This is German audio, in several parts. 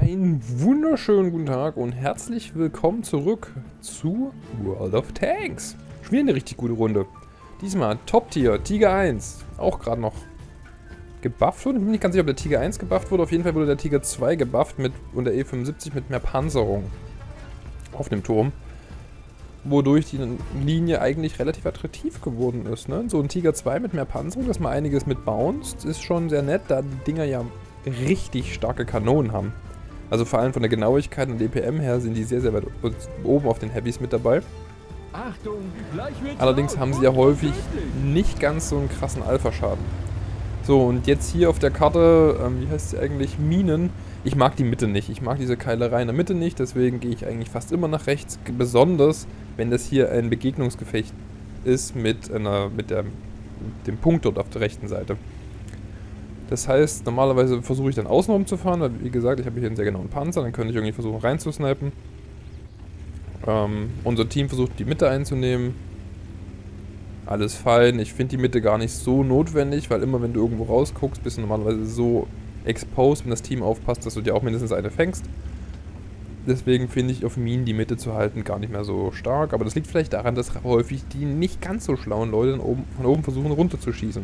Einen wunderschönen guten Tag und herzlich willkommen zurück zu World of Tanks. Schon wieder eine richtig gute Runde. Diesmal Top-Tier, Tiger 1. Auch gerade noch gebufft wurde. Ich bin nicht ganz sicher, ob der Tiger 1 gebufft wurde. Auf jeden Fall wurde der Tiger 2 gebufft und der E75 mit mehr Panzerung auf dem Turm. Wodurch die Linie eigentlich relativ attraktiv geworden ist. Ne? So ein Tiger 2 mit mehr Panzerung, dass man einiges mit bounced, ist schon sehr nett, da die Dinger ja richtig starke Kanonen haben. Also vor allem von der Genauigkeit und DPM her sind die sehr, sehr weit oben auf den Heavys mit dabei. Achtung, allerdings haben sie ja häufig nicht ganz so einen krassen Alpha-Schaden. So, und jetzt hier auf der Karte, wie heißt sie eigentlich? Minen. Ich mag die Mitte nicht. Ich mag diese Keilerei in der Mitte nicht, deswegen gehe ich eigentlich fast immer nach rechts. Besonders, wenn das hier ein Begegnungsgefecht ist mit dem Punkt dort auf der rechten Seite. Das heißt, normalerweise versuche ich dann außenrum zu fahren, weil wie gesagt, ich habe hier einen sehr genauen Panzer, dann könnte ich irgendwie versuchen reinzusnipen. Unser Team versucht die Mitte einzunehmen. Alles fein. Ich finde die Mitte gar nicht so notwendig, weil immer wenn du irgendwo rausguckst, bist du normalerweise so exposed, wenn das Team aufpasst, dass du dir auch mindestens eine fängst. Deswegen finde ich auf Minen die Mitte zu halten gar nicht mehr so stark. Aber das liegt vielleicht daran, dass häufig die nicht ganz so schlauen Leute von oben versuchen runterzuschießen.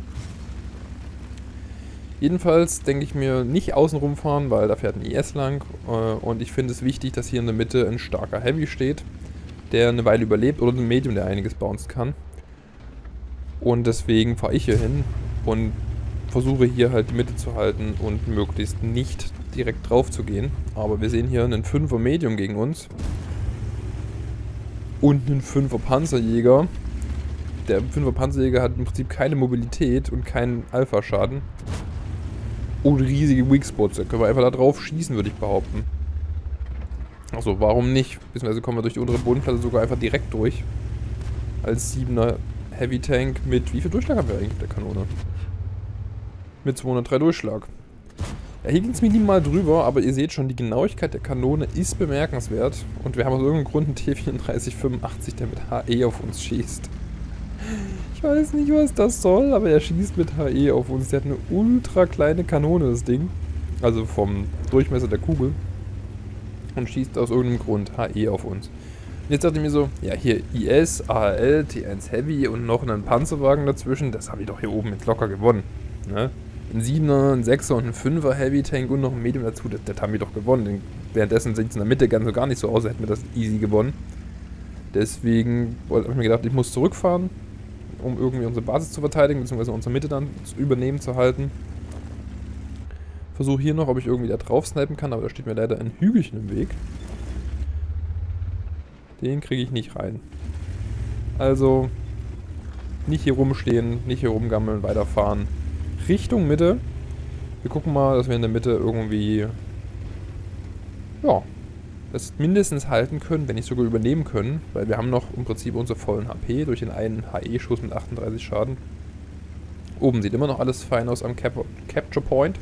Jedenfalls denke ich mir nicht außen rumfahren, weil da fährt ein IS lang und ich finde es wichtig, dass hier in der Mitte ein starker Heavy steht, der eine Weile überlebt oder ein Medium, der einiges bouncen kann. Und deswegen fahre ich hier hin und versuche hier halt die Mitte zu halten und möglichst nicht direkt drauf zu gehen. Aber wir sehen hier einen 5er Medium gegen uns und einen 5er Panzerjäger. Der 5er Panzerjäger hat im Prinzip keine Mobilität und keinen Alpha-Schaden. Und riesige Weakspots, da können wir einfach da drauf schießen, würde ich behaupten. Also warum nicht? Beziehungsweise kommen wir durch die untere Bodenplatte sogar einfach direkt durch. Als 7er Heavy Tank mit, wie viel Durchschlag haben wir eigentlich mit der Kanone? Mit 203 Durchschlag. Ja, hier ging es minimal drüber, aber ihr seht schon, die Genauigkeit der Kanone ist bemerkenswert. Und wir haben aus irgendeinem Grund einen T-3485, der mit HE auf uns schießt. Ich weiß nicht, was das soll, aber er schießt mit HE auf uns. Der hat eine ultra kleine Kanone, das Ding. Also vom Durchmesser der Kugel. Und schießt aus irgendeinem Grund HE auf uns. Und jetzt dachte ich mir so, ja hier IS, AHL, T1 Heavy und noch einen Panzerwagen dazwischen. Das habe ich doch hier oben jetzt locker gewonnen. Ne? Ein 7er, ein 6er und ein 5er Heavy Tank und noch ein Medium dazu, das haben wir doch gewonnen. Währenddessen sieht es in der Mitte ganz so gar nicht so aus, als hätten wir das easy gewonnen. Deswegen habe ich mir gedacht, ich muss zurückfahren, um irgendwie unsere Basis zu verteidigen, beziehungsweise unsere Mitte dann zu übernehmen zu halten. Versuche hier noch, ob ich irgendwie da drauf snipen kann, aber da steht mir leider ein Hügelchen im Weg. Den kriege ich nicht rein. Also nicht hier rumstehen, nicht hier rumgammeln, weiterfahren. Richtung Mitte. Wir gucken mal, dass wir in der Mitte irgendwie ja, das mindestens halten können, wenn nicht sogar übernehmen können, weil wir haben noch im Prinzip unsere vollen HP durch den einen HE-Schuss mit 38 Schaden. Oben sieht immer noch alles fein aus am Capture Point.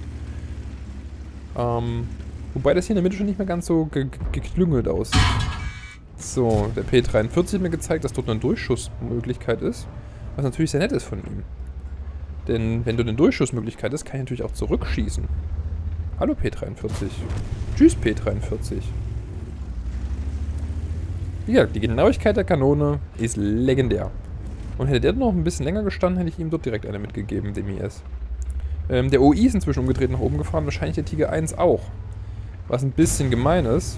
Wobei das hier in der Mitte schon nicht mehr ganz so geklüngelt aussieht. So, der P43 hat mir gezeigt, dass dort eine Durchschussmöglichkeit ist, was natürlich sehr nett ist von ihm. Denn wenn du eine Durchschussmöglichkeit hast, kann ich natürlich auch zurückschießen. Hallo P43. Tschüss P43. Wie gesagt, die Genauigkeit der Kanone ist legendär. Und hätte der noch ein bisschen länger gestanden, hätte ich ihm dort direkt eine mitgegeben, dem IS. Der OI ist inzwischen umgedreht nach oben gefahren, wahrscheinlich der Tiger 1 auch. Was ein bisschen gemein ist,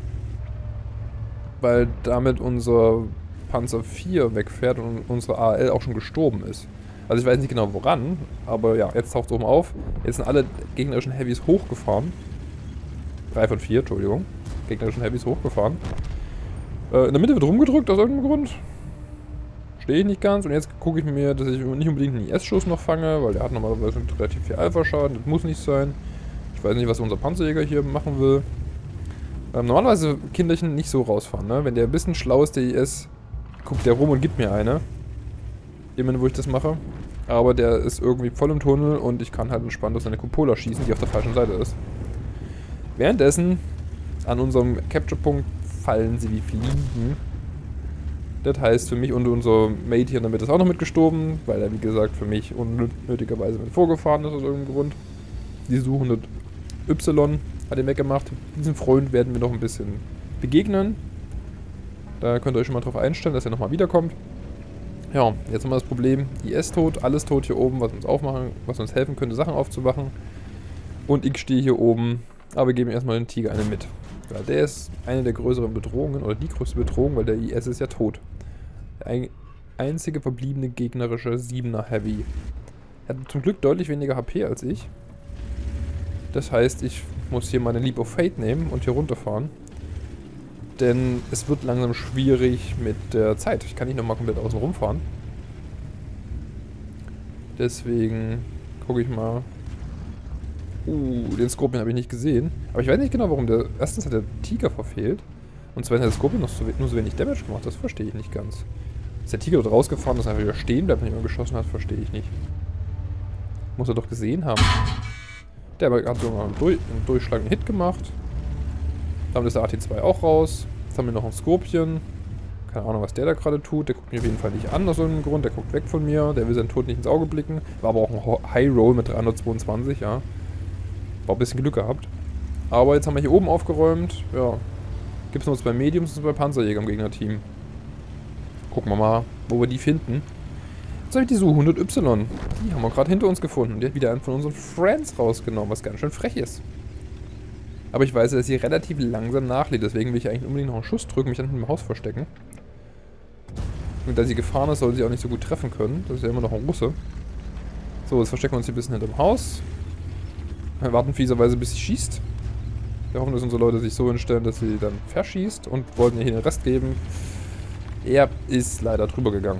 weil damit unser Panzer 4 wegfährt und unsere AL auch schon gestorben ist. Also ich weiß nicht genau woran, aber ja, jetzt taucht es oben auf. Jetzt sind alle gegnerischen Heavys hochgefahren. 3 von 4, Entschuldigung. Gegnerischen Heavys hochgefahren. In der Mitte wird rumgedrückt aus irgendeinem Grund. Stehe ich nicht ganz und jetzt gucke ich mir, dass ich nicht unbedingt einen IS-Schuss noch fange, weil der hat normalerweise relativ viel Alpha-Schaden, das muss nicht sein. Ich weiß nicht, was unser Panzerjäger hier machen will. Normalerweise Kinderchen nicht so rausfahren, ne? Wenn der ein bisschen schlau ist, der IS, guckt der rum und gibt mir eine. Immer, wo ich das mache. Aber der ist irgendwie voll im Tunnel und ich kann halt entspannt auf seine Cupola schießen, die auf der falschen Seite ist. Währenddessen an unserem Capture-Punkt fallen sie wie Fliegen. Das heißt für mich und unser Mate hier in der Mitte ist auch noch mitgestorben, weil er wie gesagt für mich unnötigerweise mit vorgefahren ist aus irgendeinem Grund. Die suchen das Y Hat ihn weggemacht. Diesen Freund werden wir noch ein bisschen begegnen. Da könnt ihr euch schon mal drauf einstellen, dass er nochmal wiederkommt. Ja, jetzt haben wir das Problem. IS tot, alles tot hier oben, was uns aufmachen, was uns helfen könnte, Sachen aufzuwachen. Und ich stehe hier oben, aber wir geben erstmal den Tiger einen mit. Weil der ist eine der größeren Bedrohungen, oder die größte Bedrohung, weil der IS ist ja tot. Der einzige verbliebene gegnerische 7er Heavy. Er hat zum Glück deutlich weniger HP als ich. Das heißt, ich muss hier meine Leap of Fate nehmen und hier runterfahren. Denn es wird langsam schwierig mit der Zeit. Ich kann nicht nochmal komplett außen rumfahren. Deswegen gucke ich mal. Den Scorpion habe ich nicht gesehen. Aber ich weiß nicht genau, warum der... Erstens hat der Tiger verfehlt. Und zweitens hat der Scorpion nur so wenig Damage gemacht. Das verstehe ich nicht ganz. Ist der Tiger dort rausgefahren, dass er einfach wieder stehen bleibt, wenn er geschossen hat, verstehe ich nicht. Muss er doch gesehen haben. Der hat sogar einen durchschlagenden Hit gemacht. Damit ist der AT2 auch raus. Jetzt haben wir noch einen Scorpion. Keine Ahnung, was der da gerade tut. Der guckt mich auf jeden Fall nicht an aus irgendeinem Grund. Der guckt weg von mir. Der will seinen Tod nicht ins Auge blicken. War aber auch ein High Roll mit 322, ja. War ein bisschen Glück gehabt. Aber jetzt haben wir hier oben aufgeräumt. Ja. Gibt es noch 2 Mediums und 2 Panzerjäger im Gegnerteam. Gucken wir mal, wo wir die finden. Jetzt habe ich die Su-100Y. Die haben wir gerade hinter uns gefunden. Die hat wieder einen von unseren Friends rausgenommen, was ganz schön frech ist. Aber ich weiß, dass sie relativ langsam nachlädt. Deswegen will ich eigentlich unbedingt noch einen Schuss drücken, mich dann hinter dem Haus verstecken. Und da sie gefahren ist, soll sie auch nicht so gut treffen können. Das ist ja immer noch ein Russe. So, jetzt verstecken wir uns hier ein bisschen hinter dem Haus. Wir warten fieserweise, bis sie schießt. Wir hoffen, dass unsere Leute sich so hinstellen, dass sie dann verschießt. Und wollten ihr hier den Rest geben. Er ist leider drüber gegangen.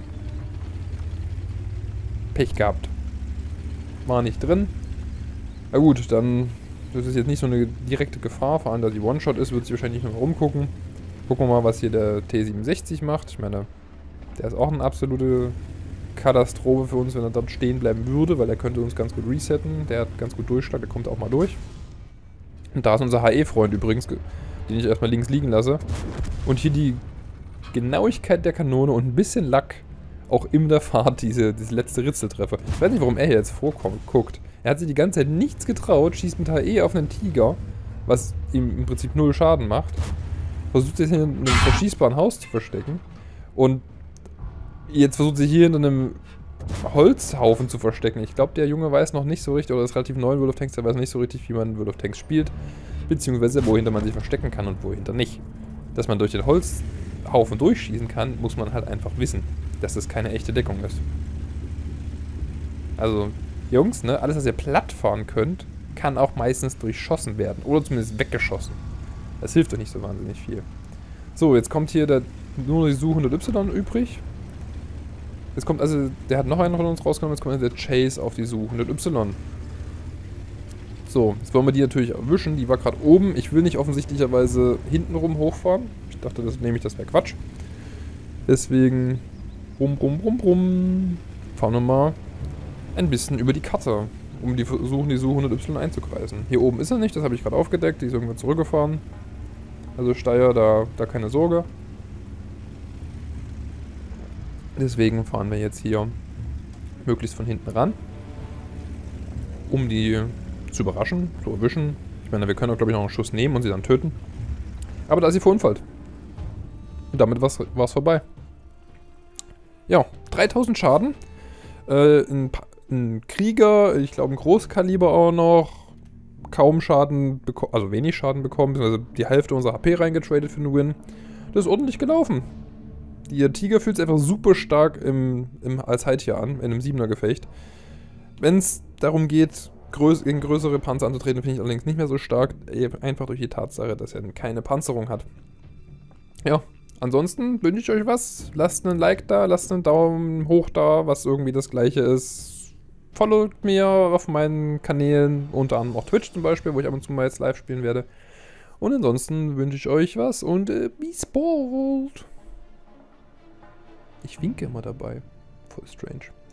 Pech gehabt. War nicht drin. Na gut, dann... Das ist jetzt nicht so eine direkte Gefahr, vor allem da die One-Shot ist, wird sie wahrscheinlich nicht mehr rumgucken. Gucken wir mal, was hier der T67 macht. Ich meine, der ist auch eine absolute Katastrophe für uns, wenn er dort stehen bleiben würde, weil er könnte uns ganz gut resetten. Der hat ganz gut Durchschlag, der kommt auch mal durch. Und da ist unser HE-Freund übrigens, den ich erstmal links liegen lasse. Und hier die Genauigkeit der Kanone und ein bisschen Lack auch in der Fahrt diese letzte Ritzeltreffer. Ich weiß nicht, warum er hier jetzt guckt. Er hat sich die ganze Zeit nichts getraut, schießt mit HE auf einen Tiger, was ihm im Prinzip 0 Schaden macht. Versucht sich hier in einem verschießbaren Haus zu verstecken. Und jetzt versucht sich hier hinter einem Holzhaufen zu verstecken. Ich glaube, der Junge weiß noch nicht so richtig, oder ist relativ neu in World of Tanks, der weiß nicht so richtig, wie man World of Tanks spielt. Beziehungsweise, wohinter man sich verstecken kann und wohinter nicht. Dass man durch den Holzhaufen durchschießen kann, muss man halt einfach wissen, dass das keine echte Deckung ist. Also... Jungs, ne, alles, was ihr platt fahren könnt, kann auch meistens durchschossen werden. Oder zumindest weggeschossen. Das hilft euch nicht so wahnsinnig viel. So, jetzt kommt hier nur die Su-100Y übrig. Jetzt kommt also, der hat noch einen von uns rausgenommen, jetzt kommt der Chase auf die Su-100Y. So, jetzt wollen wir die natürlich erwischen. Die war gerade oben. Ich will nicht offensichtlicherweise hintenrum hochfahren. Ich dachte, das wäre Quatsch. Deswegen fahren wir mal ein bisschen über die Karte, um die Su-100Y einzukreisen. Hier oben ist er nicht, das habe ich gerade aufgedeckt, die ist irgendwann zurückgefahren. Also Steyr, da keine Sorge. Deswegen fahren wir jetzt hier möglichst von hinten ran, um die zu überraschen, zu erwischen. Ich meine, wir können auch, glaube ich, noch einen Schuss nehmen und sie dann töten. Aber da ist sie verunfallt. Und damit war es vorbei. Ja, 3000 Schaden. Ein Krieger, ich glaube ein Großkaliber auch noch, kaum Schaden bekommen, also wenig Schaden bekommen, also die Hälfte unserer HP reingetradet für einen Win. Das ist ordentlich gelaufen. Der Tiger fühlt sich einfach super stark als Heidtier an, in einem 7er Gefecht. Wenn es darum geht, gegen größere Panzer anzutreten, finde ich allerdings nicht mehr so stark, einfach durch die Tatsache, dass er keine Panzerung hat. Ja. Ansonsten wünsche ich euch was. Lasst einen Like da, lasst einen Daumen hoch da, was irgendwie das gleiche ist. Followt mir auf meinen Kanälen, unter anderem auch Twitch zum Beispiel, wo ich ab und zu mal jetzt live spielen werde. Und ansonsten wünsche ich euch was und bis bald. Ich winke immer dabei. Voll strange.